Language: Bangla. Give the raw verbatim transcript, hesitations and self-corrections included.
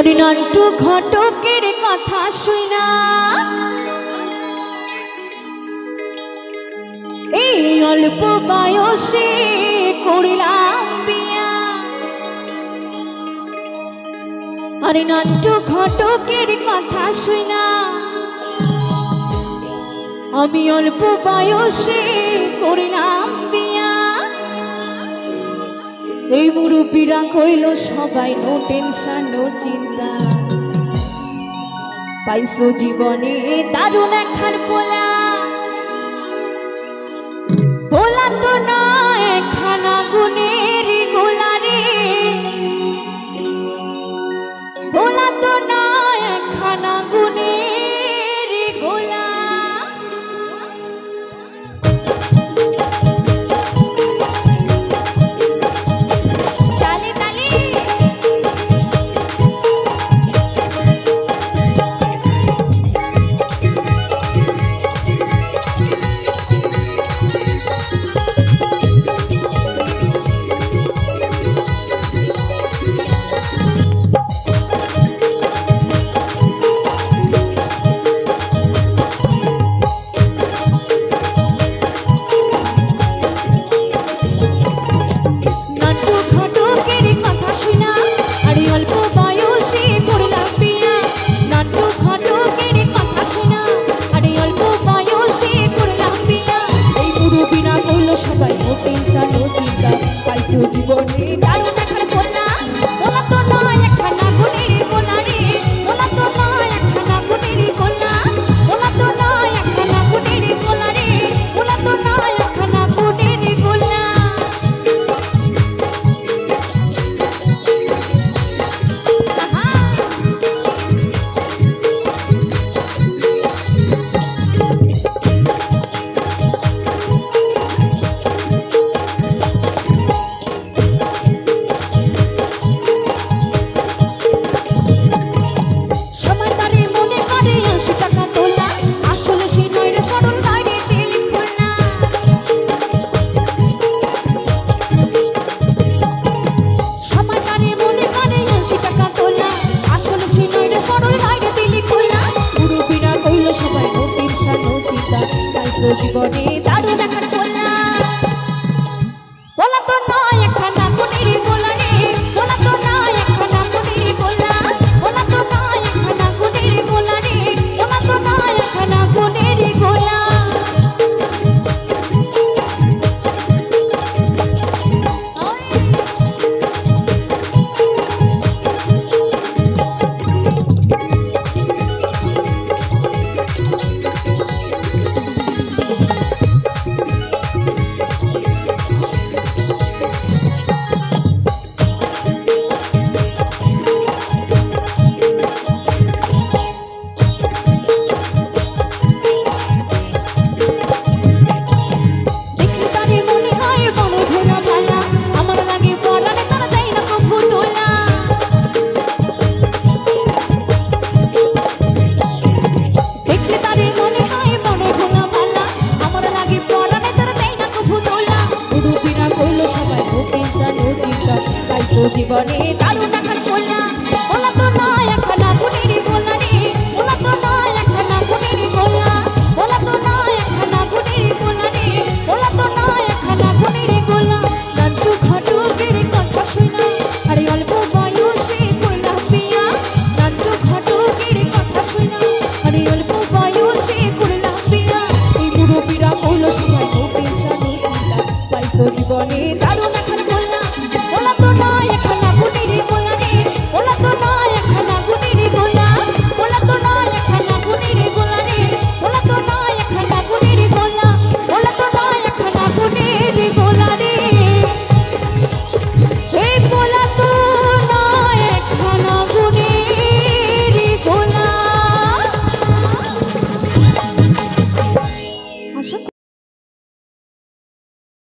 আরে নান্টু ঘটকের কথা শুনা এই অল্প বয়সে করিলাম বিয়া। আরে নান্টু ঘটকের কথা শুনা আমি অল্প বয়সে করিলাম বিয়া। এই মুরব্বীরা কইল সবাই নো টেনশন নো চিন্তা, পাইছো জীবনে দারুণ একখান পোলা। পোলা তো না একখানা গুণের গোলা রে, পোলা তো না একখানা গুণের গোলা। জীবনে দারুণ একখান পোলা, পোলা তো নয় একখানা গুণের গোলা রে, পোলা তো নয় একখানা গুণের গোলা, পোলা তো নয় একখানা গুণের গোলা রে, পোলা তো নয় একখানা গুণের গোলা। জীবনে দারুণ একখান